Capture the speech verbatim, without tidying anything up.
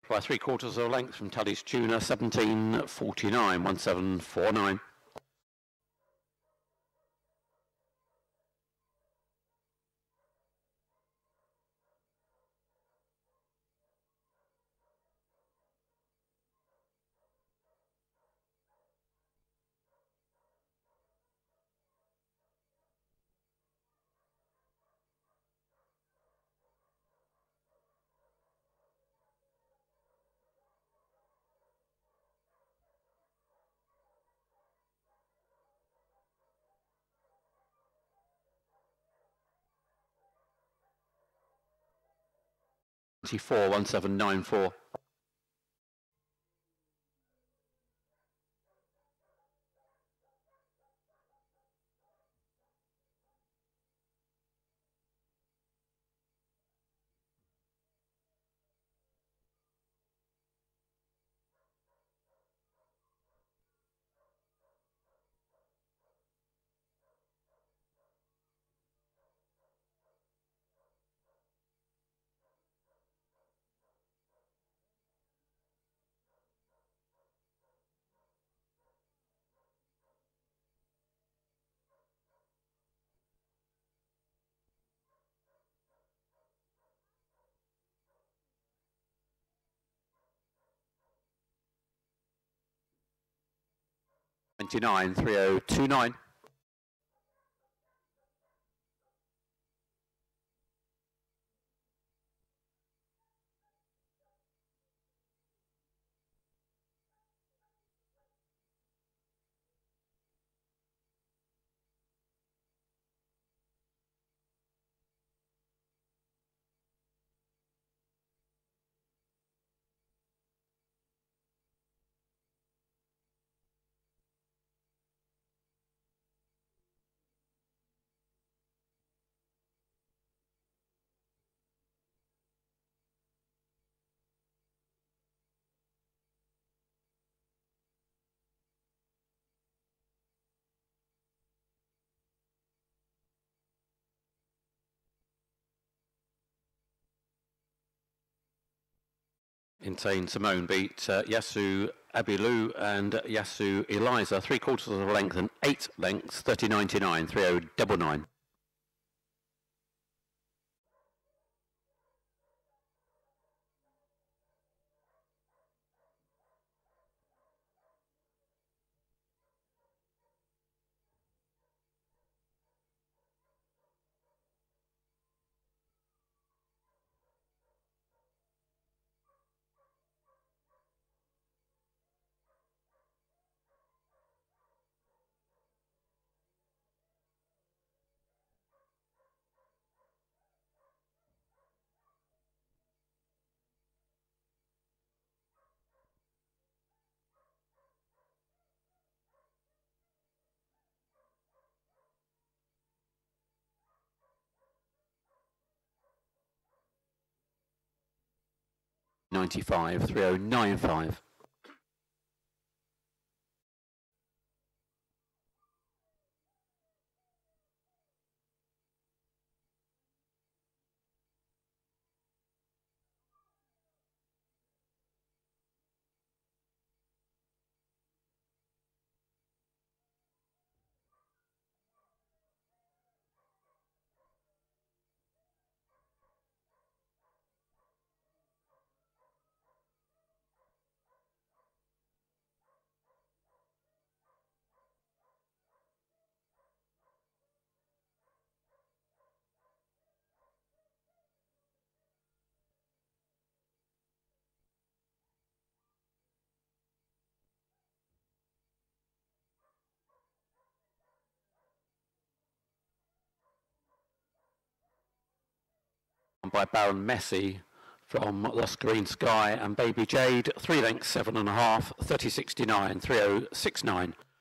By three quarters of a length from Tully's Tuner, seventeen forty-nine, one seven four nine. Twenty-four, one seven nine four. Twenty-nine, three oh two nine. Insane Simone beat uh, Yasu Abilu and Yasu Eliza, three quarters of a length and eight lengths, thirty ninety-nine, three oh nine nine. ninety-five, three oh nine five. By Baron Messi from Lost Green Sky and Baby Jade, three lengths, seven and a half, thirty sixty-nine, three oh six nine.